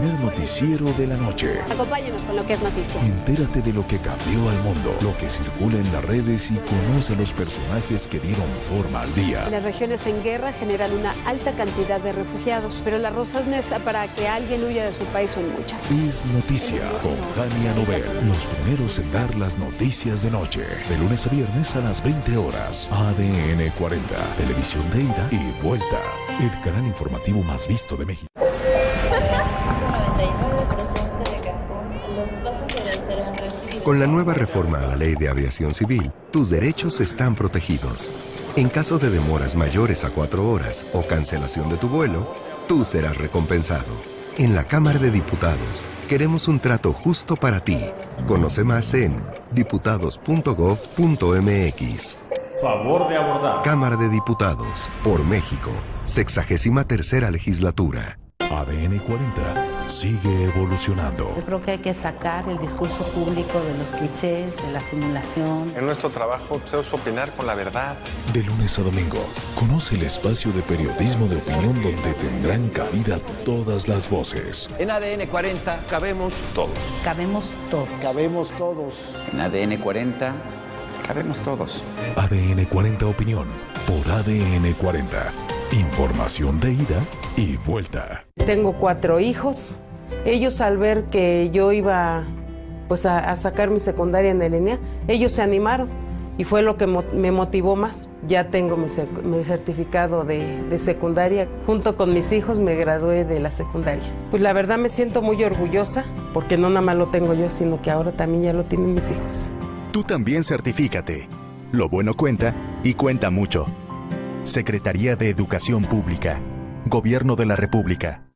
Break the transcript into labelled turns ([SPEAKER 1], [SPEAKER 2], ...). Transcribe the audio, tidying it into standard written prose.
[SPEAKER 1] primer noticiero de la noche.
[SPEAKER 2] Acompáñenos con lo que es noticia.
[SPEAKER 1] Entérate de lo que cambió al mundo, lo que circula en las redes y conoce a los personajes que dieron forma al día.
[SPEAKER 2] Las regiones en guerra generan una alta cantidad de refugiados, pero las razones para que alguien huya de su país son muchas.
[SPEAKER 1] Es noticia con Jania Nobel. Los primeros en dar las noticias de noche. De lunes a viernes a las 20 horas. ADN 40. Televisión de ida y vuelta. El canal informativo más visto de México.
[SPEAKER 3] Con la nueva reforma a la Ley de Aviación Civil, tus derechos están protegidos. En caso de demoras mayores a 4 horas o cancelación de tu vuelo, tú serás recompensado. En la Cámara de Diputados, queremos un trato justo para ti. Conoce más en diputados.gov.mx.
[SPEAKER 4] Favor de abordar.
[SPEAKER 3] Cámara de Diputados, por México, 63ª legislatura.
[SPEAKER 1] ADN 40 sigue evolucionando.
[SPEAKER 5] Yo creo que hay que sacar el discurso público de los clichés, de la simulación.
[SPEAKER 6] En nuestro trabajo es opinar con la verdad.
[SPEAKER 1] De lunes a domingo, conoce el espacio de periodismo de opinión donde tendrán cabida todas las voces.
[SPEAKER 7] En ADN 40 cabemos todos.
[SPEAKER 5] Cabemos todos.
[SPEAKER 8] Cabemos todos.
[SPEAKER 7] En ADN 40 cabemos todos.
[SPEAKER 1] ADN 40 Opinión por ADN 40. Información de ida y vuelta.
[SPEAKER 9] Tengo 4 hijos. Ellos al ver que yo iba pues a sacar mi secundaria en el ENEA, ellos se animaron y fue lo que me motivó más. Ya tengo mi certificado de secundaria. Junto con mis hijos me gradué de la secundaria. Pues la verdad me siento muy orgullosa porque no nada más lo tengo yo, sino que ahora también ya lo tienen mis hijos.
[SPEAKER 10] Tú también certifícate. Lo bueno cuenta y cuenta mucho. Secretaría de Educación Pública. Gobierno de la República.